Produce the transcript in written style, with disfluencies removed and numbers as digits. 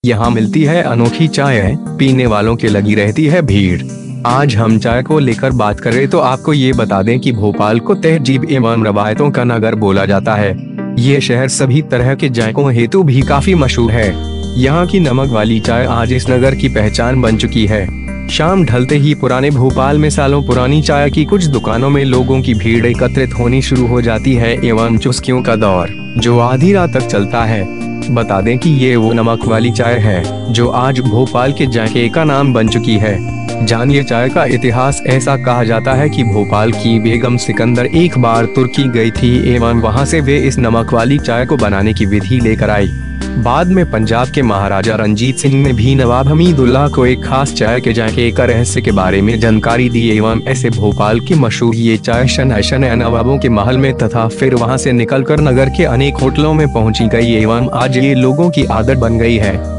यहाँ मिलती है अनोखी चाय, पीने वालों के लगी रहती है भीड़। आज हम चाय को लेकर बात करें तो आपको ये बता दें कि भोपाल को तहजीब एवं रवायतों का नगर बोला जाता है। ये शहर सभी तरह के जायकों हेतु भी काफी मशहूर है। यहाँ की नमक वाली चाय आज इस नगर की पहचान बन चुकी है। शाम ढलते ही पुराने भोपाल में सालों पुरानी चाय की कुछ दुकानों में लोगों की भीड़ एकत्रित होनी शुरू हो जाती है एवं चुस्कियों का दौर जो आधी रात तक चलता है। बता दें कि ये वो नमक वाली चाय है जो आज भोपाल के जायके का नाम बन चुकी है। जानिए चाय का इतिहास। ऐसा कहा जाता है कि भोपाल की बेगम सिकंदर एक बार तुर्की गई थी एवं वहां से वे इस नमक वाली चाय को बनाने की विधि लेकर आई। बाद में पंजाब के महाराजा रंजीत सिंह ने भी नवाब हमीदुल्लाह को एक खास चाय के जायके का रहस्य के बारे में जानकारी दी एवं ऐसे भोपाल की मशहूर ये चाय शनय नवाबों के महल में तथा फिर वहां से निकलकर नगर के अनेक होटलों में पहुंची गई एवं आज ये लोगों की आदत बन गई है।